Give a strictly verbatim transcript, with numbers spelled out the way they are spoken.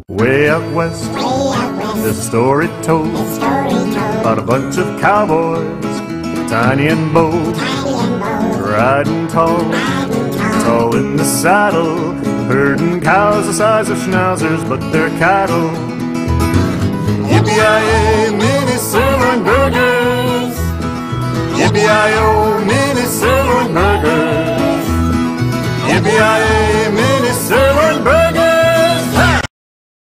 Way out west, there's a story told about a bunch of cowboys, tiny and bold, riding tall, tall in the saddle, herding cows the size of schnauzers, but they're cattle. Yippee-yi-yay, mini sirloin burgers! Yippee-yi-yo, mini sirloin burgers! Yippee-yi-yay!